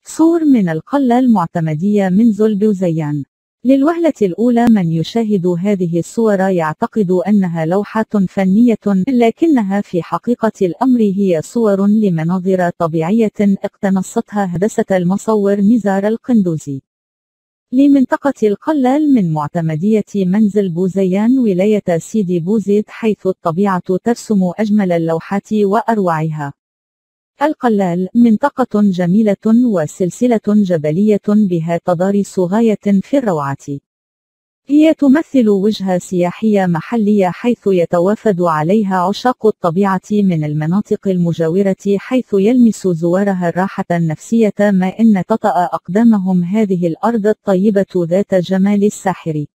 صور من القلة المعتمدية منذ البوذيان. للوهلة الأولى من يشاهد هذه الصور يعتقد أنها لوحات فنية، لكنها في حقيقة الأمر هي صور لمناظر طبيعية اقتنصتها هندسة المصور نزار القندوزي لمنطقة القلال من معتمدية منزل بوذيان ولاية سيدي بوزيد، حيث الطبيعة ترسم أجمل اللوحات وأروعها. القلال منطقة جميلة وسلسلة جبلية بها تضاريس غاية في الروعة. هي تمثل وجهة سياحية محلية حيث يتوافد عليها عشاق الطبيعة من المناطق المجاورة، حيث يلمس زوارها الراحة النفسية ما إن تطأ أقدامهم هذه الأرض الطيبة ذات جمال الساحر.